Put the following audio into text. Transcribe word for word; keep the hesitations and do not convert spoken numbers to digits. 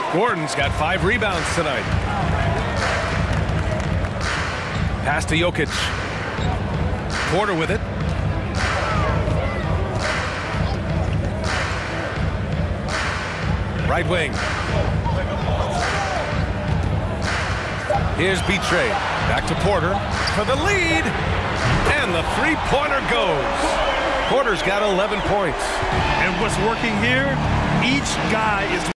Gordon's got five rebounds tonight. Pass to Jokic. Porter with it. Right wing. Here's Betrey. Back to Porter for the lead. And the three-pointer goes. Porter's got eleven points. And what's working here, each guy is